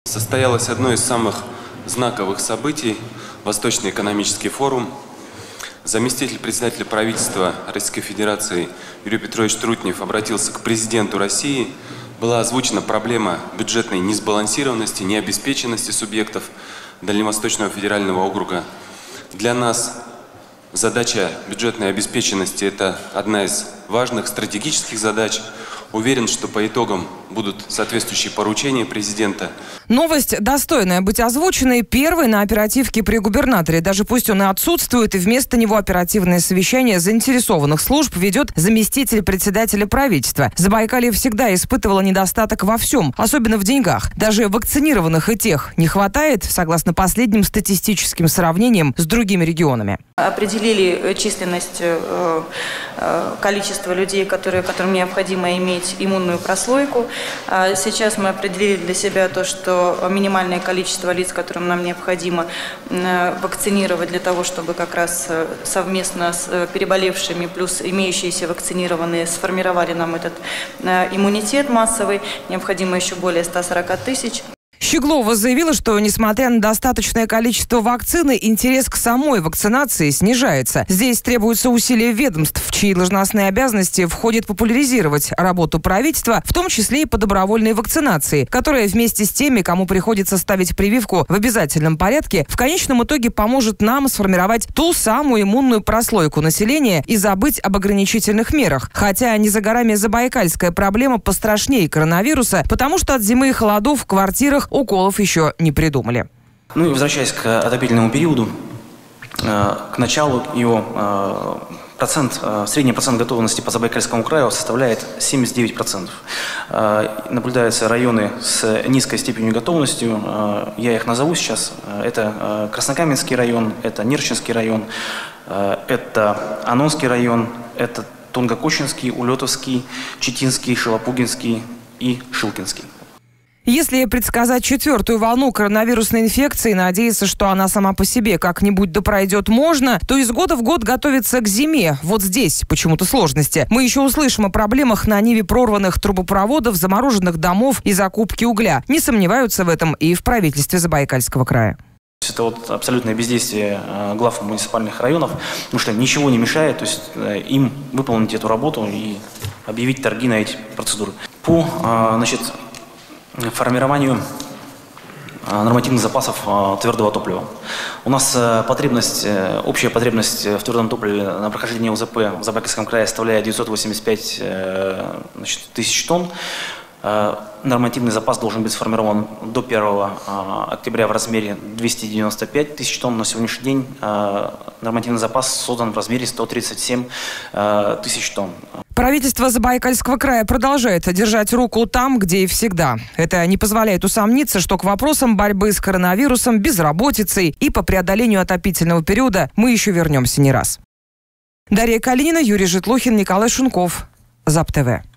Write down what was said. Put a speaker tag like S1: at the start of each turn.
S1: Состоялось одно из самых знаковых событий – Восточный экономический форум. Заместитель председателя правительства Российской Федерации Юрий Петрович Трутнев обратился к президенту России. Была озвучена проблема бюджетной несбалансированности, необеспеченности субъектов Дальневосточного федерального округа. Для нас задача бюджетной обеспеченности – это одна из важных стратегических задач. Уверен, что по итогам будут соответствующие поручения президента.
S2: Новость, достойная быть озвученной, первой на оперативке при губернаторе. Даже пусть он и отсутствует, и вместо него оперативное совещание заинтересованных служб ведет заместитель председателя правительства. Забайкалье всегда испытывало недостаток во всем, особенно в деньгах. Даже вакцинированных и тех не хватает, согласно последним статистическим сравнениям с другими регионами.
S3: Определили численность, количество людей, которым необходимо иметь иммунную прослойку. Сейчас мы определили для себя то, что минимальное количество лиц, которым нам необходимо вакцинировать для того, чтобы как раз совместно с переболевшими плюс имеющиеся вакцинированные сформировали нам этот иммунитет массовый. Необходимо еще более 140 тысяч.
S2: Щеглова заявила, что, несмотря на достаточное количество вакцины, интерес к самой вакцинации снижается. Здесь требуются усилия ведомств, в чьи должностные обязанности входит популяризировать работу правительства, в том числе и по добровольной вакцинации, которая вместе с теми, кому приходится ставить прививку в обязательном порядке, в конечном итоге поможет нам сформировать ту самую иммунную прослойку населения и забыть об ограничительных мерах. Хотя не за горами забайкальская проблема пострашнее коронавируса, потому что от зимы и холодов в квартирах уколов еще не придумали.
S4: Ну и возвращаясь к отопительному периоду, к началу его средний процент готовности по Забайкальскому краю составляет 79%. Наблюдаются районы с низкой степенью готовности, я их назову сейчас. Это Краснокаменский район, это Нерчинский район, это Анонский район, это Тунгокочинский, Улетовский, Читинский, Шилопугинский и Шилкинский.
S2: Если предсказать четвертую волну коронавирусной инфекции, надеяться, что она сама по себе как-нибудь пройдет можно, то из года в год готовиться к зиме. Вот здесь почему-то сложности. Мы еще услышим о проблемах на ниве прорванных трубопроводов, замороженных домов и закупки угля. Не сомневаются в этом и в правительстве Забайкальского края.
S4: Это вот абсолютное бездействие глав муниципальных районов, потому что ничего не мешает, то есть им выполнить эту работу и объявить торги на эти процедуры. По, формированию нормативных запасов твердого топлива. У нас общая потребность в твердом топливе на прохождение УЗП в Забайкальском крае составляет 985 тысяч тонн. Нормативный запас должен быть сформирован до 1 октября в размере 295 тысяч тонн. На сегодняшний день нормативный запас создан в размере 137 тысяч тонн.
S2: Правительство Забайкальского края продолжает держать руку там, где и всегда. Это не позволяет усомниться, что к вопросам борьбы с коронавирусом, безработицей и по преодолению отопительного периода мы еще вернемся не раз. Дарья Калинина, Юрий Житлухин, Николай Шунков. ЗАП-ТВ.